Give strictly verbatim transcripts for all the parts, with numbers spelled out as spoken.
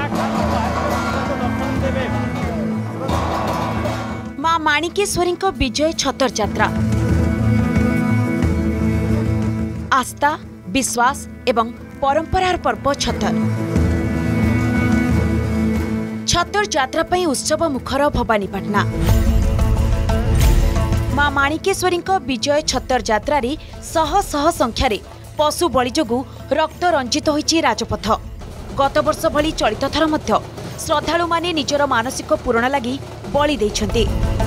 मां माणिकेश्वरी विजय छतर यात्रा आस्था विश्वास एवं परंपरार पर्व छतर छतर यात्रा पई उत्सव मुखर भवानीपाटना मां माणिकेश्वरी विजय छतर यात्रा रे शह शह संख्यार पशु बलि जोगु रक्त रंजित होइछि राजपथ। गत वर्ष भली चलित थर मध्य श्रद्धालु माने निजर मानसिक पूरण लगी बलि दैछन्ति।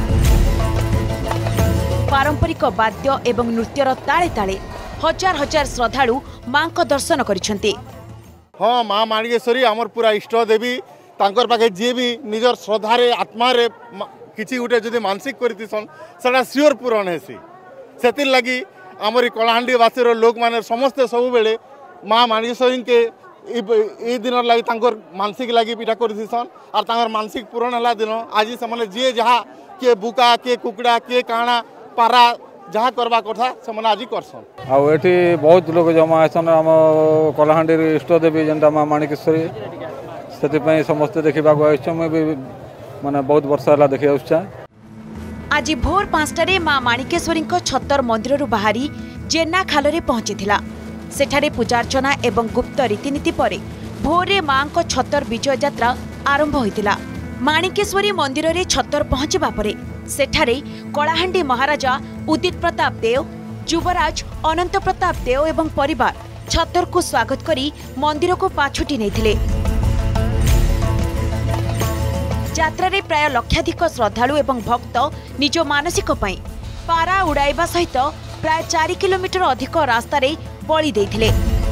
पारंपरिक वाद्य एवं नृत्यर ताले ताले हजार हजार श्रद्धालु मां को दर्शन करिछन्ति। हाँ मां माणिकेश्वरी आमर पूरा इष्ट देवी तांकर पाखे जी भी निजर श्रद्धारे आत्मारे किछि गुटे जदि मानसिक करथिसन सेटा सियोर पूरण हेसी। सेतिर लगी आमरी कलाहांडी वासीर लोक माने समस्त सब बेले मां माणिकेश्वरी के ई दिन लगी तांकर मानसिक लगी पीठा करथिसन और तांकर मानसिक पूरण हला दिन आज से माने जे जहा के बुका के कुकड़ा के काणा पारा जहाँ करवा कथा से आज करसन। आ एठी बहुत लोग जमा आसन आम कलाहांडी इष्ट देवी जेनटा मां माणिकेश्वरी से समस्त देखा माने बहुत वर्ष है देखा आसा। आज भोर पांचटारे मां माणिकेश्वरी छतर मंदिर बाहरी जेना खाल पहुंची सेठारे पूजार्चना एवं गुप्त रीतिनीति पर भोरे मां को छतर विजय यात्रा आरंभ होइतिला। माणिकेश्वरी मंदिर रे छतर पहुंचबा परे सेठारे कलाहांडी महाराजा उदित प्रताप देव युवराज अनंत प्रताप देव एवं परिवार छतर को स्वागत करी मंदिर को पाछुटी नैथिले। यात्रा रे प्राय लक्षाधिक श्रद्धालु एवं भक्त निज मानसिक पई पारा उड़ाइबा सहित प्राय चार किलोमीटर अधिक रास्ता रे बलि देथिले।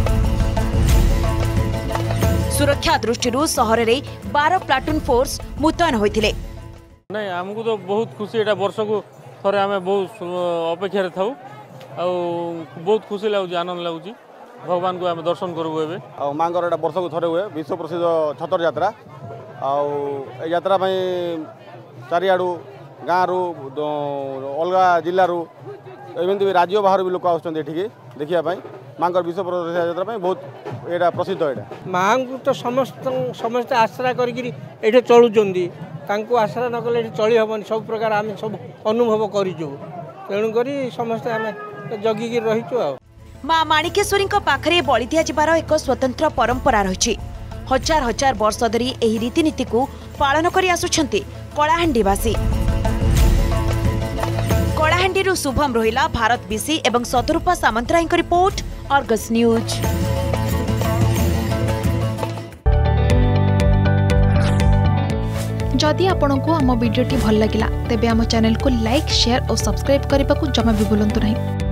सुरक्षा दृष्टि सहर रे बारह प्लाटून फोर्स मुतयन होइथिले। नहीं आमको तो बहुत खुशी एटा वर्ष को थरे आमे बहुत अपेक्षा थाउ आ बहुत खुशी लागुची आनंद लागुची भगवान को आमे दर्शन करबो एबे आ मांगर एटा वर्ष को थरे हुए विश्व प्रसिद्ध छतर यात्रा आ यात्रा पई चारियाडू गाँव रु अलगा जिल्ला रु एमती राज्य बाहर भी लोक आउछन एठिके देखिया पई मांगर विश्व प्रसिद्ध यात्रा पई बहुत एटा प्रसिद्ध एटा मां को तो समस्त समस्त आश्रा करी एठे चलुचंदी तांको आश्रा न कले चली हेबनी सब प्रकार आम सब अनुभव करूँ तेणुक समस्त आम जगिकी रहीचु। आ मां माणिकेश्वरी पाखरे बलि दिया जिबार एक स्वतंत्र परंपरा रही। हजार हजार वर्ष धरी एही रीतिनीति को पालन करी आसुछन्ति कलाहांडीवासी। कलाहांडी शुभम रोहिला, भारत बीसी एवं Satarupa Samantaray report, Argus news. जदि आपंक आम भिडी भल लगा तेब आम चैनल को लाइक शेयर और सब्सक्राइब करने को जमा भी भूलु नहीं।